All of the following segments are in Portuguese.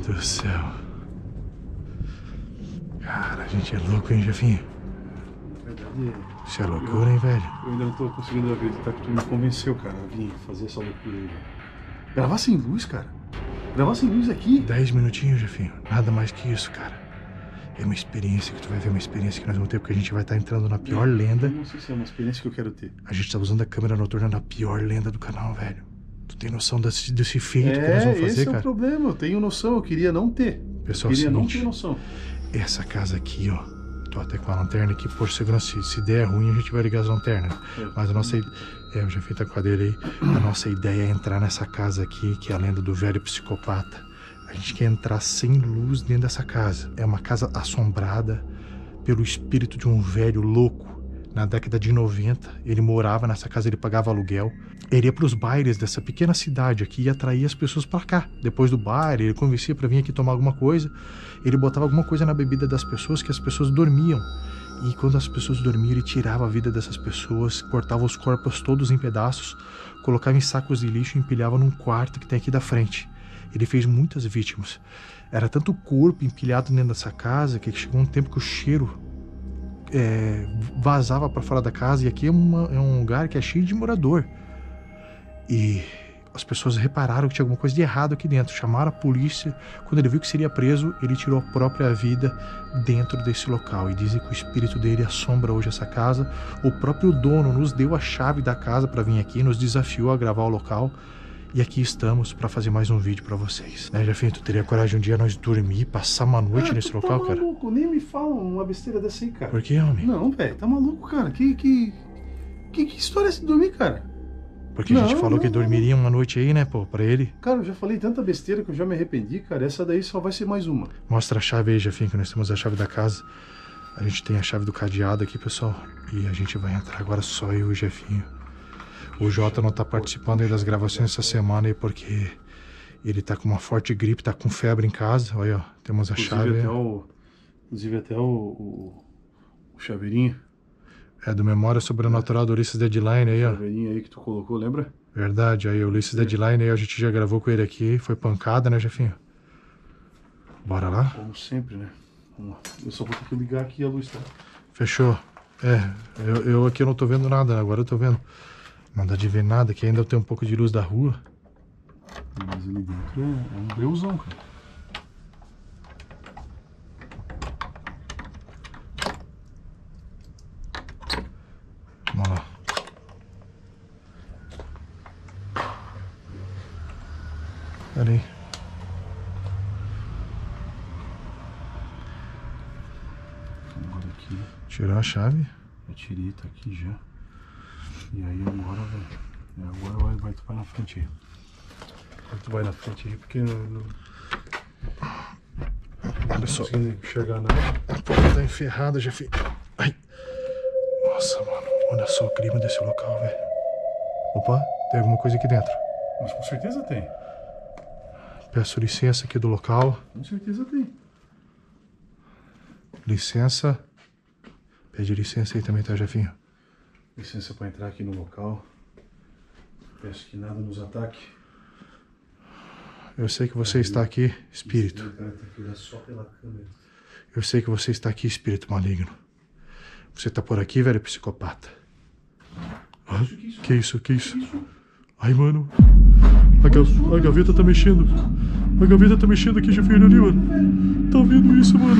do céu. Cara, a gente é louco, hein, Jefinho? Na verdade, Isso é loucura, hein, velho? eu ainda não tô conseguindo acreditar que tu me convenceu, cara, a vir fazer essa loucura aí, velho. Gravar sem luz, cara. Gravar sem luz aqui. 10 minutinhos, Jefinho. Nada mais que isso, cara. É uma experiência que tu vai ver, uma experiência que nós vamos ter, porque a gente vai estar entrando na pior lenda. Eu não sei se é uma experiência que eu quero ter. A gente tá usando a câmera noturna na pior lenda do canal, velho. Tu tem noção desse feito que nós vamos fazer, esse cara? é o problema, eu tenho noção, eu queria não ter. Pessoal, eu queria não seguinte, ter noção. essa casa aqui, ó. Tô até com a lanterna aqui, por segurança, se der ruim, a gente vai ligar as lanternas. Mas a nossa... o Jefinho tá com a dele aí. A nossa ideia é entrar nessa casa aqui, que é a lenda do velho psicopata. A gente quer entrar sem luz dentro dessa casa. É uma casa assombrada pelo espírito de um velho louco. Na década de 90, ele morava nessa casa, ele pagava aluguel. Ele ia para os bailes dessa pequena cidade aqui e atraía as pessoas para cá. Depois do baile, ele convencia para vir aqui tomar alguma coisa. Ele botava alguma coisa na bebida das pessoas que as pessoas dormiam. E quando as pessoas dormiam, ele tirava a vida dessas pessoas, cortava os corpos todos em pedaços, colocava em sacos de lixo e empilhava num quarto que tem aqui da frente. Ele fez muitas vítimas. Era tanto corpo empilhado dentro dessa casa que chegou um tempo que o cheiro vazava para fora da casa. E aqui é um lugar que é cheio de morador. E as pessoas repararam que tinha alguma coisa de errado aqui dentro. Chamaram a polícia. Quando ele viu que seria preso, ele tirou a própria vida dentro desse local. E dizem que o espírito dele assombra hoje essa casa. O próprio dono nos deu a chave da casa para vir aqui, nos desafiou a gravar o local. E aqui estamos para fazer mais um vídeo para vocês. Né, Jefinho, tu teria coragem um dia nós dormir, passar uma noite nesse local, cara? Tá maluco, nem me fala uma besteira dessa aí, cara. Por que, homem? Não, velho, tá maluco, cara. Que história é essa de dormir, cara? Porque a gente falou que dormiria uma noite aí, né, pô, pra ele. Cara, eu já falei tanta besteira que eu já me arrependi, cara. Essa daí só vai ser mais uma. Mostra a chave aí, Jefinho, que nós temos a chave da casa. A gente tem a chave do cadeado aqui, pessoal. E a gente vai entrar agora só eu e o Jefinho. O Jota não tá participando aí das gravações essa semana aí porque ele tá com uma forte gripe, tá com febre em casa. Olha, ó, temos a chave. Inclusive até o chaveirinho. É do Memória Sobrenatural do Ulisses Deadline aí, ó. O chaveirinho aí que tu colocou, lembra? Verdade, aí o Ulisses Deadline aí a gente já gravou com ele aqui. Foi pancada, né, Jefinho? Bora lá? Como sempre, né? Vamos lá. Eu só vou ter que ligar aqui a luz, tá? Fechou. Eu aqui eu não tô vendo nada, agora eu tô vendo. Não dá de ver nada, que ainda tem um pouco de luz da rua. Mas ali dentro é um deusão, cara. Vamos lá. Pera aí. Agora aqui. Tirou a chave? Eu tirei, tá aqui já. E aí agora, velho. Agora vai, tu vai na frente aí. Agora tu vai na frente aí, porque não Olha só. consigo enxergar nada. A porta tá enferrada, Jefinho. Ai. Nossa, mano. Olha só o clima desse local, velho. Opa, tem alguma coisa aqui dentro. Mas com certeza tem. Peço licença aqui do local. Com certeza tem. Licença. Pede licença aí também, tá, Jefinho? Licença para entrar aqui no local. Peço que nada nos ataque. Eu sei que você está aqui, espírito. Esse cara tem que olhar só pela câmera. Eu sei que você está aqui, espírito maligno. Você tá por aqui, velho psicopata. Ah, que isso? Ai, mano. A gaveta tá mexendo. A gaveta tá mexendo aqui, Jefinho, ali, mano. Tá vendo isso, mano?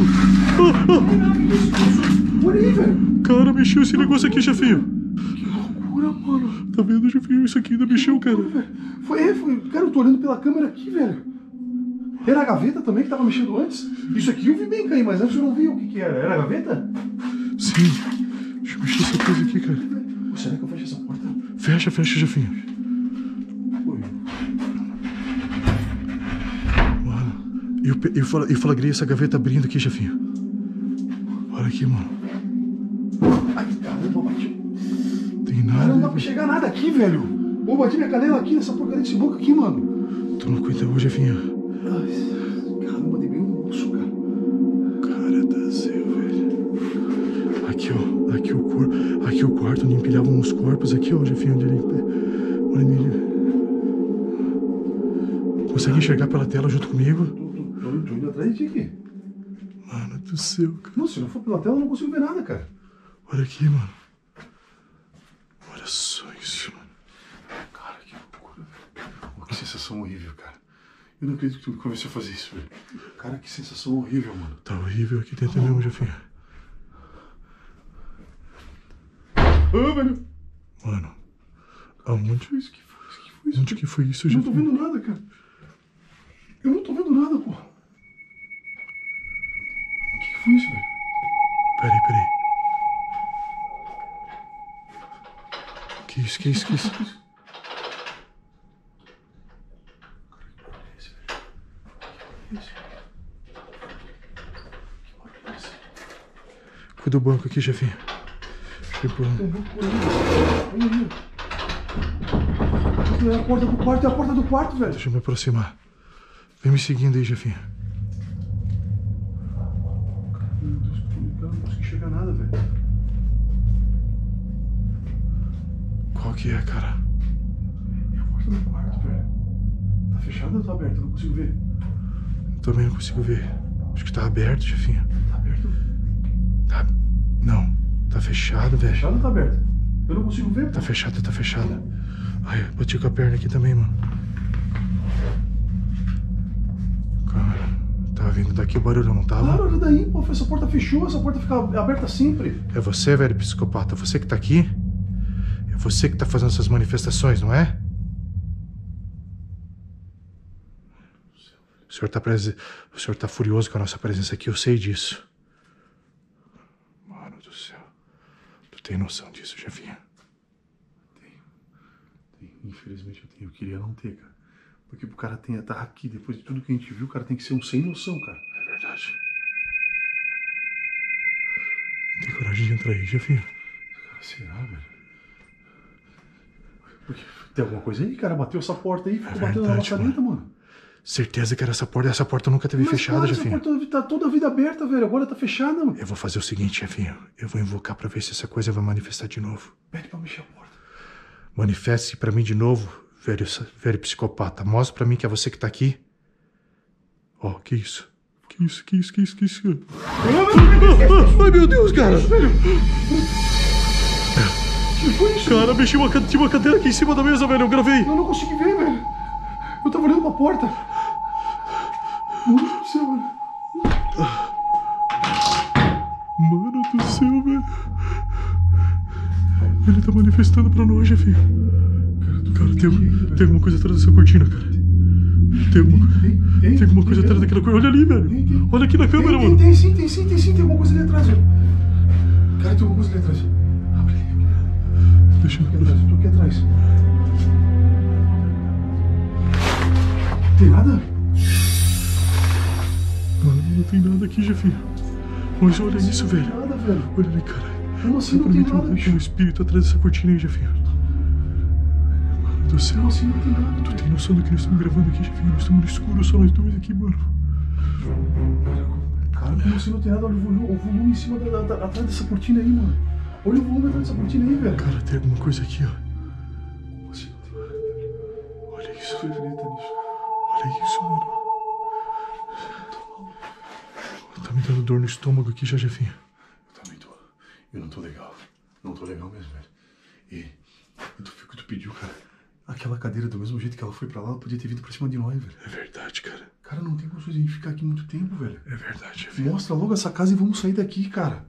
Olha aí, velho. Cara, mexeu esse negócio aqui, Jefinho. Que loucura, mano. Tá vendo, Jefinho? Isso aqui ainda mexeu, cara. Foi. Cara, eu tô olhando pela câmera aqui, velho. Era a gaveta também que tava mexendo antes? Isso aqui eu vi bem cair, mas antes eu não vi o que era. Era a gaveta? Sim. Deixa eu mexer essa coisa aqui, cara. Será que eu fecho essa porta? Fecha, Jefinho. Mano, eu flagrei essa gaveta abrindo aqui, Jefinho. Olha aqui, mano. Ai, caramba, bati. Tem nada. Cara, não dá pra chegar nada aqui, velho. Eu bati minha canela aqui nessa porcaria desse boca aqui, mano. Tu não aguenta hoje, Jefinho. Ai, caramba, dei bem um osso, cara. Cara do céu, velho. Aqui, ó. Aqui o quarto onde empilhavam os corpos. Aqui, ó, Jefinho, onde ele... Olha ele. Consegue enxergar pela tela junto comigo? tô indo atrás de ti aqui. Mano do céu, cara. Não, se não for pela tela, eu não consigo ver nada, cara. Olha aqui, mano. Olha só isso, mano. Cara, que loucura, velho. Oh, que sensação horrível, cara. Eu não acredito que tu comecei a fazer isso, velho. Cara, que sensação horrível, mano. Tá horrível aqui dentro mesmo, Jefinho. Velho. Mano, aonde? Que foi isso? Onde que foi isso, Eu não Jefinho? tô vendo nada, cara. Eu não tô vendo nada, pô. O que foi isso, velho? Peraí. Que isso? Que isso? Cuida do banco aqui, Jefinho. Tipo... É a porta do quarto, velho. Deixa eu me aproximar. Vem me seguindo aí, Jefinho. Meu Deus, eu não consegui enxergar nada, velho. Qual que é, cara? É a porta do quarto, velho. Tá fechada ou tá aberta? Eu não consigo ver. Também não consigo ver. Acho que tá aberto, Jefinho. Tá aberto? Tá... Não. Tá fechado, velho. Fechada ou tá aberta? Eu não consigo ver, pô. Tá fechada. Ai, bati com a perna aqui também, mano. Cara, tava vindo daqui o barulho, não tava? Claro, olha daí, pô. Essa porta fechou, essa porta fica aberta sempre. É você, velho psicopata? Você que tá aqui? É você que tá fazendo essas manifestações, não é? O senhor tá furioso com a nossa presença aqui, eu sei disso. Mano do céu. Tu tem noção disso, Jefinho? Tenho. Infelizmente eu tenho. Eu queria não ter, cara. Porque pro cara tá aqui, depois de tudo que a gente viu, o cara tem que ser um sem noção, cara. É verdade. Tem coragem de entrar aí, Jefinho? Cara, será, velho? Porque tem alguma coisa aí, cara? Bateu essa porta aí, ficou batendo na maçaneta, mano. Certeza que era essa porta. Essa porta nunca teve fechada, claro, Jefinho. Essa porta tá toda a vida aberta, velho. Agora tá fechada, mano. Eu vou fazer o seguinte, Jefinho. Eu vou invocar pra ver se essa coisa vai manifestar de novo. Pede pra mexer a porta. Manifeste pra mim de novo, velho psicopata. Mostra pra mim que é você que tá aqui. Ó, que isso? Que isso? Ai, meu Deus, cara! Que foi isso? Cara, tinha uma cadeira aqui em cima da mesa, velho. Eu gravei. Eu não consegui ver, velho. Eu tava olhando pra porta. Mano do céu, velho. Mano do céu, velho. Ele tá manifestando pra nós, Jefinho. Cara, tem alguma coisa atrás dessa cortina, cara. Tem alguma coisa atrás daquela cortina. Olha ali, velho. Olha aqui na câmera, mano. Tem sim. Tem alguma coisa ali atrás, velho. Cara, tem alguma coisa ali atrás. Abre ali. Deixa eu ver. Eu tô aqui atrás. Tem nada? Mano, não tem nada aqui, Jefinho. Mas olha isso, velho. Não tem nada, velho. Olha ali, cara. Como assim não tem nada? Tem um espírito atrás dessa cortina aí, Jefinho. Mano do céu. Como assim não tem nada? Tu tem noção do que nós estamos gravando aqui, Jefinho? Nós estamos no escuro, só nós dois aqui, mano. Cara, como assim não tem nada? Olha o volume em cima atrás dessa cortina aí, mano. Olha o volume atrás dessa cortina aí, velho. Cara, tem alguma coisa aqui, ó. Como assim não tem nada, velho? Olha isso. Você acredita nisso? Olha isso, mano. Tá me dando dor no estômago aqui já, Jefinho. Eu também tô. Eu não tô legal. Não tô legal mesmo, velho. E tu pediu, cara. Aquela cadeira, do mesmo jeito que ela foi pra lá, ela podia ter vindo pra cima de nós, velho. É verdade, cara. Cara, não tem condições de a gente ficar aqui muito tempo, velho. É verdade, Jefinho. Mostra logo essa casa e vamos sair daqui, cara.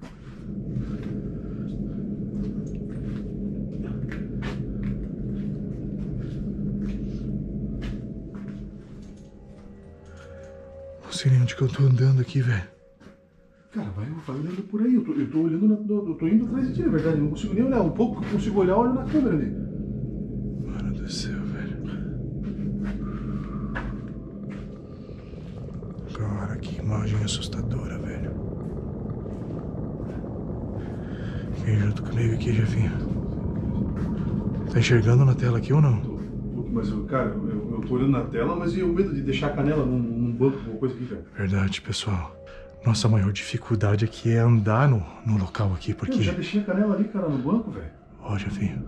Não sei nem onde que eu tô andando aqui, velho. Cara, vai olhando por aí. Eu tô olhando, eu tô indo atrás de ti, na verdade. Eu não consigo nem olhar. Um pouco que eu consigo olhar, olho na câmera ali. Mano do céu, velho. Cara, que imagem assustadora, velho. Vem junto comigo aqui, Jefinho. Tá enxergando na tela aqui ou não? Mas, cara, eu tô olhando na tela, mas eu medo de deixar a canela num banco, alguma coisa aqui, velho. Verdade, pessoal. Nossa maior dificuldade aqui é andar no local aqui, porque... Eu já deixei a canela ali, cara, no banco, velho. Ó, Jefinho.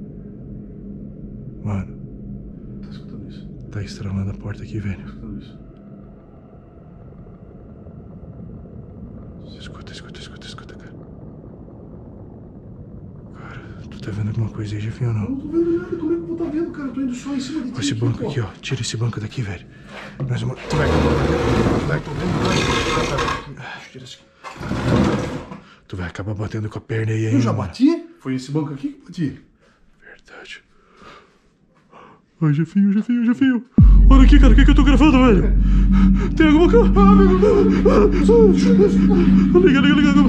Mano, Tá escutando isso? tá estralando a porta aqui, velho. Tá escutando isso? Tu tá vendo alguma coisa aí, Jefinho, ou não? Não tô vendo nada, como é que eu vou estar vendo, cara? Eu tô indo só em cima de ti. Esse banco aqui, ó. Tira esse banco daqui, velho. Nós vamos... Tu vai... Tira esse aqui. Tu vai acabar batendo com a perna aí, hein? Eu já mano? bati? Foi esse banco aqui que eu bati. Verdade. Ai, Jefinho. Olha aqui, cara, o que eu tô gravando, velho? Tem alguma coisa? Liga.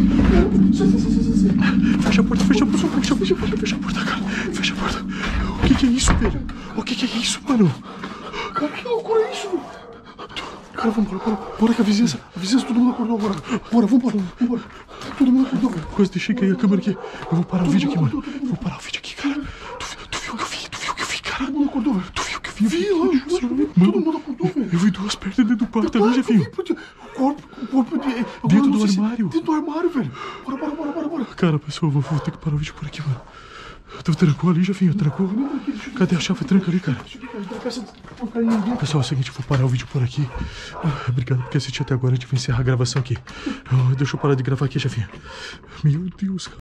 Fecha a porta, cara. Fecha a porta. O que é isso, velho? O que é isso, mano? Cara, que loucura é isso? Cara, vambora. Bora que a vizinhança todo mundo acordou agora. Bora, vambora. Todo mundo acordou, velho. Quase deixei cair a câmera aqui. Eu vou parar o vídeo aqui, mano. Vou parar o vídeo aqui, cara. Tu viu o que eu vi, cara? Todo mundo acordou, velho. Tu viu o que eu vi? Vi, lógico. Todo mundo acordou, velho. Eu vi duas pernas dentro do quarto ali, Jefinho. O corpo Dentro do armário. Dentro do armário, velho. Bora. Cara, pessoal, vou ter que parar o vídeo por aqui, mano. Tu trancou ali, Jefinho? Trancou? Cadê a chave? Tranca ali, cara. Pessoal, é o seguinte, eu vou parar o vídeo por aqui. Obrigado por assistir até agora. A gente vai encerrar a gravação aqui. Deixa eu parar de gravar aqui, Jefinho. Meu Deus, cara.